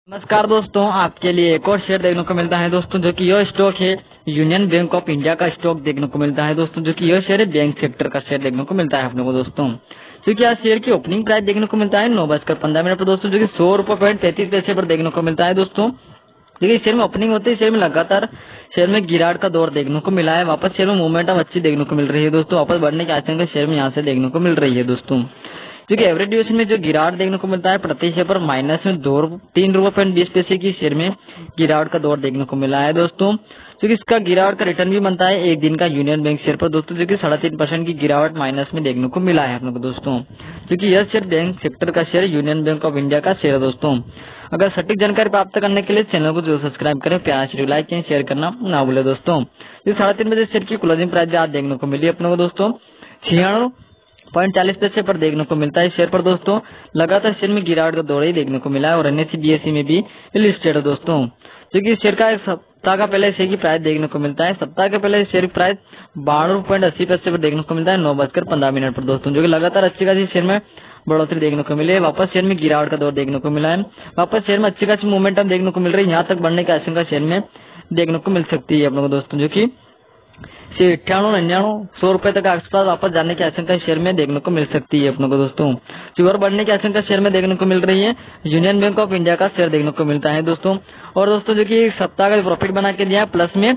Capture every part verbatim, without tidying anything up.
नमस्कार दोस्तों, आपके लिए एक और शेयर देखने को मिलता है दोस्तों, जो कि यह स्टॉक है यूनियन बैंक ऑफ इंडिया का स्टॉक देखने को मिलता है दोस्तों, जो कि यह शेयर है बैंक सेक्टर का शेयर देखने को मिलता है अपने को दोस्तों। क्योंकि आज शेयर की ओपनिंग प्राइस देखने को मिलता है नौ बजकर पंद्रह मिनट पर दोस्तों, जो कि सौ रुपए पॉइंट तैतीस पैसे पर देखने को मिलता है दोस्तों। देखिए शेयर में ओपनिंग होते ही शेयर में लगातार शेयर में गिरावट का दौर देखने को मिला है। वापस शेयर में मोमेंटम अच्छी देखने को मिल रही है दोस्तों, वापस बढ़ने की आशंका शेयर में यहाँ से देखने को मिल रही है दोस्तों। क्योंकि एवरेज ड्यूरेशन में जो गिरावट देखने को मिलता है प्रति शेयर पर माइनस में दो तीन रुपए पॉइंट बीस पैसे की शेयर में गिरावट का दौर देखने को मिला है दोस्तों। क्योंकि इसका गिरावट का रिटर्न भी बनता है एक दिन का यूनियन बैंक शेयर पर दोस्तों, जो कि साढ़े तीन परसेंट की गिरावट माइनस में देखने को मिला है अपने को दोस्तों। क्योंकि यह शेयर बैंक सेक्टर का share Union Bank of India का शेयर है दोस्तों। अगर सटीक जानकारी प्राप्त करने के लिए चैनल को जरूर सब्सक्राइब करें, प्यार से लाइक करें, शेयर करना ना भूले दोस्तों। ये साढ़े तीन बजे शेयर की क्लोजिंग प्राइस आज देखने को मिली अपने को दोस्तों, छियानवे पॉइंट चालीस पैसे पर देखने को मिलता है शेयर पर दोस्तों। लगातार शेयर में गिरावट का दौर ही देखने को मिला है और एनएससी बीएससी में भी लिस्टेड है दोस्तों। क्योंकि शेयर का एक सप्ताह का पहले शेयर की प्राइस देखने को मिलता है, सप्ताह के पहले शेयर की प्राइस बानवे पॉइंट अस्सी पैसे पर देखने को मिलता है नौ बजकर पंद्रह मिनट पर दोस्तों, जो कि लगातार अच्छी खासी शेयर में बढ़ोतरी देखने को मिली है। वापस शेयर में गिरावट का दौर देखने को मिला है, वापस शेयर में अच्छी खासी मोमेंटम देखने को मिल रही है। यहाँ तक बढ़ने की आशंका शेयर में देखने को मिल सकती है अपने को दोस्तों, जो की अट्ठानवे निन्यानवे सौ रुपए तक आसपास वापस जाने की आशंका शेयर में देखने को मिल सकती है अपने को दोस्तों। और बढ़ने की आशंका शेयर में देखने को मिल रही है। यूनियन बैंक ऑफ इंडिया का शेयर देखने को मिलता है दोस्तों। और दोस्तों जो कि सप्ताह का प्रॉफिट बना के दिया है, प्लस में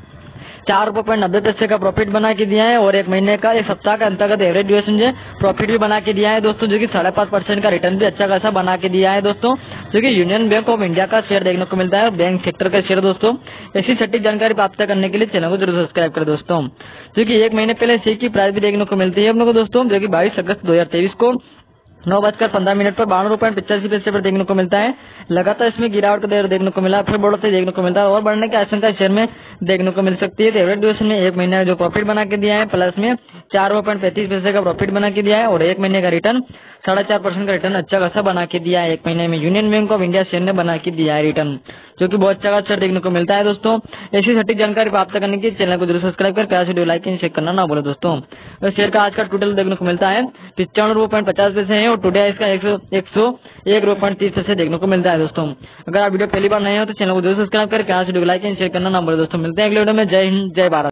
चार रुपए पॉइंट नब्बे पैसे का प्रॉफिट बना के दिया है और एक महीने का एक सप्ताह का अंतर्गत एवरेज ड्यूरेशन जो प्रॉफिट भी बना के दिया है दोस्तों, जो कि साढ़े पांच परसेंट का रिटर्न भी अच्छा खासा बना के दिया है दोस्तों। जो कि यूनियन बैंक ऑफ इंडिया का शेयर देखने को मिलता है, बैंक सेक्टर का शेयर दोस्तों। ऐसी सटीक जानकारी प्राप्त करने के लिए चैनल को जरूर सब्सक्राइब करें दोस्तों। जो कि एक महीने पहले शेयर की प्राइस भी देखने को मिलती है अपने को दोस्तों, जो कि बाईस अगस्त दो हजार तेईस को नौ बजकर पंद्रह मिनट पर बानवे रुपए पिचासी पैसे पर देखने को मिलता है। लगातार इसमें गिरावट का दर देखने को मिला, फिर बढ़ोतरी देखने को मिलता है और बढ़ने की आशंका शेयर में देखने को मिल सकती है। एवरेज ड्यूरेशन में एक महीने जो प्रॉफिट बना के दिया है, प्लस में चार रुपए पॉइंट पैंतीस पैसे का प्रॉफिट बना के दिया है और एक महीने का रिटर्न साढ़े चार परसेंट का रिटर्न अच्छा खासा बना के दिया है। एक महीने में Union Bank of India share ने बना के दिया है रिटर्न, जो कि बहुत अच्छा खासा देखने को मिलता है दोस्तों। ऐसी सटीक जानकारी प्राप्त करने के चैनल को जरूर सब्सक्राइब कर प्यार से वीडियो लाइक एंड शेयर करना ना भूले दोस्तों। शेयर का आज का टोटल देखने को मिलता है पिचानवे रुपए पॉइंट पचास पैसे है और टुडे इसका एक सौ एक सौ एक रुपए पॉइंट तीस पैसे देखने को मिलता है दोस्तों। अगर आप वीडियो पहली बार नए हो तो चैनल को जरूर सब्सक्राइब कर प्यार से वीडियो लाइक एंड शेयर करना ना भूले दोस्तों। मिलते हैं अगले वीडियो में। जय हिंद, जय भारत।